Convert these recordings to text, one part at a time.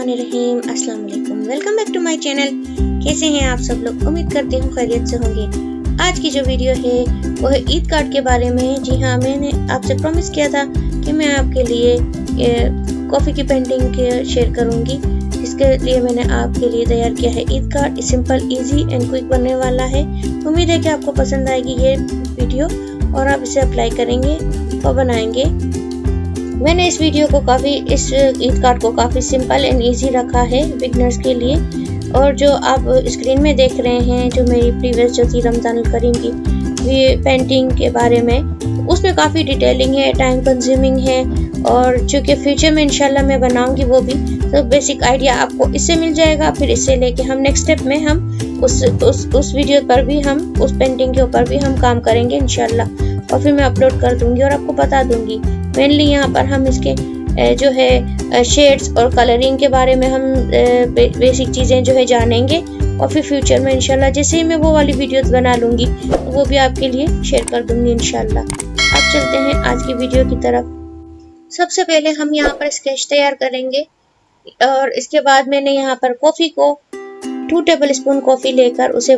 बिस्मिल्लाहिर्रहमानिर्रहीम। अस्सलाम वालेकुम, welcome back to my channel. कैसे हैं आप सब लोग? उम्मीद करती हूँ खैरियत से होंगे। आज की जो वीडियो है वो है ईद कार्ड के बारे में। जी हाँ, मैंने आपसे प्रॉमिस किया था कि मैं आपके लिए कॉफ़ी की पेंटिंग शेयर करूँगी। इसके लिए मैंने आपके लिए तैयार किया है Eid card. Simple, easy and quick बनने वाला है। उम्मीद है कि आपको पसंद आएगी ये वीडियो और आप इसे अप्लाई करेंगे और बनाएंगे। मैंने इस वीडियो को इस ईद कार्ड को काफ़ी सिंपल एंड इजी रखा है बिगनर्स के लिए। और जो आप स्क्रीन में देख रहे हैं, जो मेरी प्रीवियस जो थी रमज़ानुल करीम की ये पेंटिंग के बारे में, उसमें काफ़ी डिटेलिंग है, टाइम कंज्यूमिंग है। और चूँकि फ्यूचर में इंशाल्लाह मैं बनाऊंगी वो भी, तो बेसिक आइडिया आपको इससे मिल जाएगा। फिर इससे लेके हम नेक्स्ट स्टेप में हम उस वीडियो पर भी, हम उस पेंटिंग के ऊपर भी हम काम करेंगे इंशाल्लाह। और फिर मैं अपलोड कर दूंगी और आपको बता दूंगी। मेनली यहाँ पर हम इसके जो है शेड्स और कलरिंग के बारे में हम बेसिक चीज़ें जो है जानेंगे। और फिर फ्यूचर में इंशाल्लाह जैसे ही मैं वो वाली वीडियोस बना लूँगी तो वो भी आपके लिए शेयर कर दूंगी इंशाल्लाह। अब चलते हैं आज की वीडियो की तरफ। सबसे पहले हम यहाँ पर स्केच तैयार करेंगे और इसके बाद मैंने यहाँ पर कॉफ़ी को 2 टेबल स्पून कॉफ़ी लेकर उसे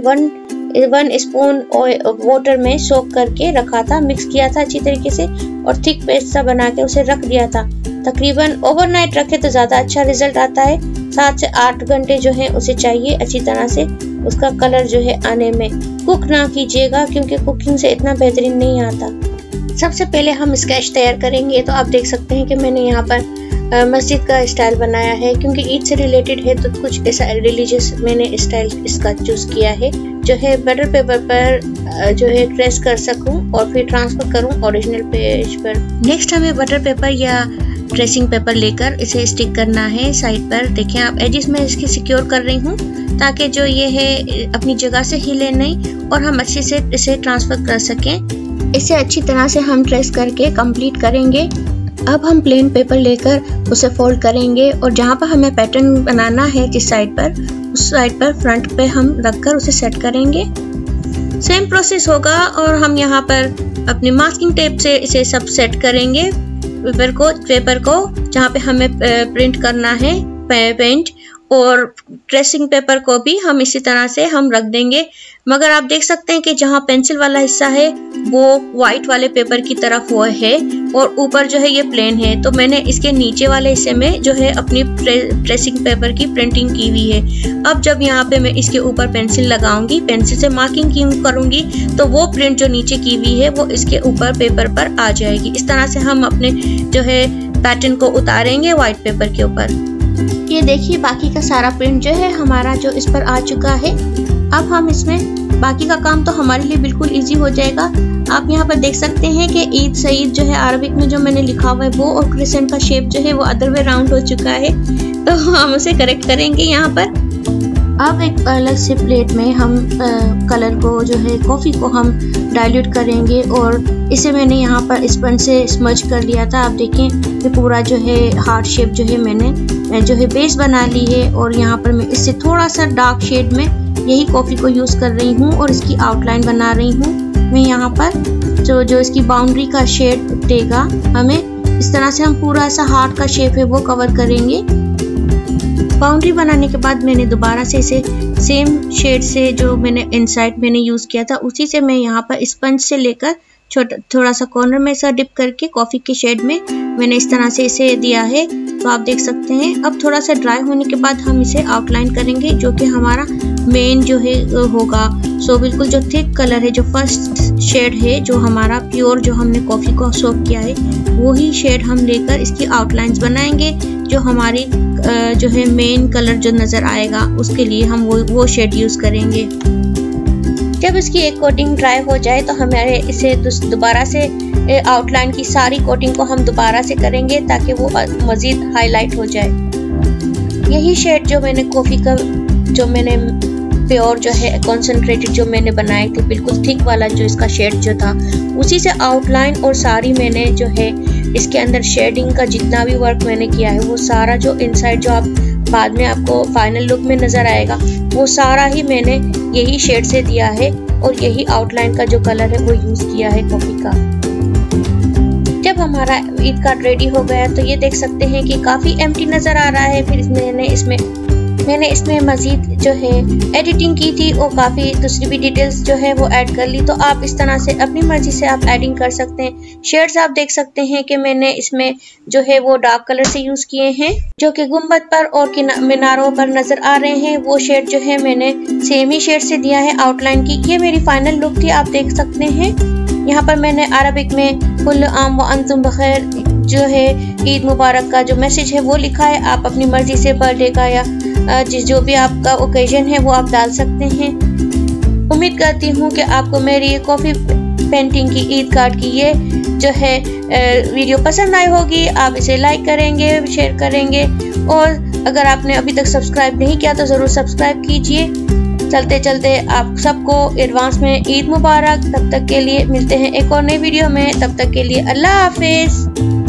1 स्पून वाटर में सोक करके रखा था, मिक्स किया था अच्छी तरीके से और थिक पेस्ट सा बना के उसे रख दिया था। तकरीबन ओवरनाइट रखे तो ज़्यादा अच्छा रिजल्ट आता है। 7 से 8 घंटे जो है उसे चाहिए अच्छी तरह से उसका कलर जो है आने में। कुक ना कीजिएगा क्योंकि कुकिंग से इतना बेहतरीन नहीं आता। सबसे पहले हम स्केच तैयार करेंगे। तो आप देख सकते हैं कि मैंने यहाँ पर मस्जिद का स्टाइल बनाया है, क्योंकि ईद से रिलेटेड है तो कुछ ऐसा रिलीजियस मैंने स्टाइल इसका चूज किया है, जो है बटर पेपर पर जो है ट्रेस कर सकूं और फिर ट्रांसफर करूं ओरिजिनल पेज पर। नेक्स्ट हमें बटर पेपर या ट्रेसिंग पेपर लेकर इसे स्टिक करना है साइड पर। देखें आप, एजिस में इसकी सिक्योर कर रही हूँ ताकि जो ये है अपनी जगह से हिले नहीं और हम अच्छे से इसे ट्रांसफर कर सकें। इसे अच्छी तरह से हम ट्रेस करके कंप्लीट करेंगे। अब हम प्लेन पेपर लेकर उसे फोल्ड करेंगे और जहाँ पर हमें पैटर्न बनाना है जिस साइड पर, उस साइड पर फ्रंट पे हम रखकर उसे सेट करेंगे। सेम प्रोसेस होगा और हम यहाँ पर अपनी मास्किंग टेप से इसे सब सेट करेंगे। पेपर को जहाँ पे हमें प्रिंट करना है पेंट, और ट्रेसिंग पेपर को भी हम इसी तरह से हम रख देंगे। मगर आप देख सकते हैं कि जहाँ पेंसिल वाला हिस्सा है वो वाइट वाले पेपर की तरफ वो है और ऊपर जो है ये प्लेन है। तो मैंने इसके नीचे वाले हिस्से में जो है अपनी ट्रेसिंग पेपर की प्रिंटिंग की हुई है। अब जब यहाँ पे मैं इसके ऊपर पेंसिल लगाऊंगी, पेंसिल से मार्किंग करूंगी, तो वो प्रिंट जो नीचे की हुई है वो इसके ऊपर पेपर पर आ जाएगी। इस तरह से हम अपने जो है पैटर्न को उतारेंगे व्हाइट पेपर के ऊपर। ये देखिए, बाकी का सारा प्रिंट जो है हमारा जो इस पर आ चुका है। अब हम इसमें बाकी का काम तो हमारे लिए बिल्कुल इजी हो जाएगा। आप यहाँ पर देख सकते हैं कि ईद सईद जो है अरबिक में जो मैंने लिखा हुआ है वो, और क्रिसेंट का शेप जो है वो अदर वे राउंड हो चुका है, तो हम उसे करेक्ट करेंगे यहाँ पर। अब एक अलग से प्लेट में हम कलर को जो है कॉफ़ी को हम डाइल्यूट करेंगे और इसे मैंने यहाँ पर स्पंज से स्मज कर लिया था। आप देखें ये पूरा जो है हार्ट शेप जो है मैंने जो है बेस बना ली है। और यहाँ पर मैं इससे थोड़ा सा डार्क शेड में यही कॉफ़ी को यूज़ कर रही हूँ और इसकी आउटलाइन बना रही हूँ मैं यहाँ पर। जो इसकी बाउंड्री का शेड देगा हमें, इस तरह से हम पूरा सा हार्ट का शेप है वो कवर करेंगे। बाउंड्री बनाने के बाद मैंने दोबारा से इसे सेम शेड से जो मैंने इनसाइड मैंने यूज़ किया था उसी से मैं यहाँ पर स्पंज से लेकर थोड़ा सा कॉर्नर में सा डिप करके कॉफ़ी के शेड में मैंने इस तरह से इसे दिया है। तो आप देख सकते हैं। अब थोड़ा सा ड्राई होने के बाद हम इसे आउटलाइन करेंगे, जो कि हमारा मेन जो है होगा। सो बिल्कुल जो थिक कलर है, जो फर्स्ट शेड है, जो हमारा प्योर जो हमने कॉफ़ी को सोक किया है, वही शेड हम लेकर इसकी आउटलाइंस बनाएंगे। जो हमारी जो है मेन कलर जो नज़र आएगा उसके लिए हम वो शेड यूज़ करेंगे। जब इसकी एक कोटिंग ड्राई हो जाए तो हमारे इसे दोबारा से आउटलाइन की सारी कोटिंग को हम दोबारा से करेंगे ताकि वो मज़ीद हाईलाइट हो जाए। यही शेड जो मैंने कॉफ़ी का जो मैंने प्योर जो है कॉन्सेंट्रेटेड जो मैंने बनाए थे, बिल्कुल थिक वाला जो इसका शेड जो था, उसी से आउटलाइन और सारी मैंने जो है इसके अंदर शेडिंग का जितना भी वर्क मैंने किया है वो सारा जो इनसाइड जो आप बाद में आपको फाइनल लुक में नज़र आएगा वो सारा ही मैंने यही शेड से दिया है और यही आउटलाइन का जो कलर है वो यूज़ किया है कॉफ़ी का। जब हमारा ईद कार्ड रेडी हो गया है। तो ये देख सकते हैं कि काफ़ी एम्प्टी नज़र आ रहा है। फिर मैंने इसमें मज़ीद जो है एडिटिंग की थी और काफ़ी दूसरी भी डिटेल्स जो है वो ऐड कर ली। तो आप इस तरह से अपनी मर्ज़ी से आप एडिंग कर सकते हैं। शेड्स आप देख सकते हैं कि मैंने इसमें जो है वो डार्क कलर से यूज़ किए हैं, जो कि गुंबद पर और मीनारों पर नज़र आ रहे हैं। वो शेड जो है मैंने सेम ही शेड से दिया है आउटलाइन की। ये मेरी फाइनल लुक थी, आप देख सकते हैं। यहाँ पर मैंने अरबिक में कुल आम व अंतुम बखैर जो है ईद मुबारक का जो मैसेज है वो लिखा है। आप अपनी मर्ज़ी से बर्थडे का या जो भी आपका ओकेजन है वो आप डाल सकते हैं। उम्मीद करती हूँ कि आपको मेरी ये कॉफ़ी पेंटिंग की ईद कार्ड की ये जो है वीडियो पसंद आई होगी। आप इसे लाइक करेंगे, शेयर करेंगे और अगर आपने अभी तक सब्सक्राइब नहीं किया तो ज़रूर सब्सक्राइब कीजिए। चलते चलते आप सबको एडवांस में ईद मुबारक। तब तक के लिए मिलते हैं एक और नई वीडियो में। तब तक के लिए अल्लाह हाफिज़।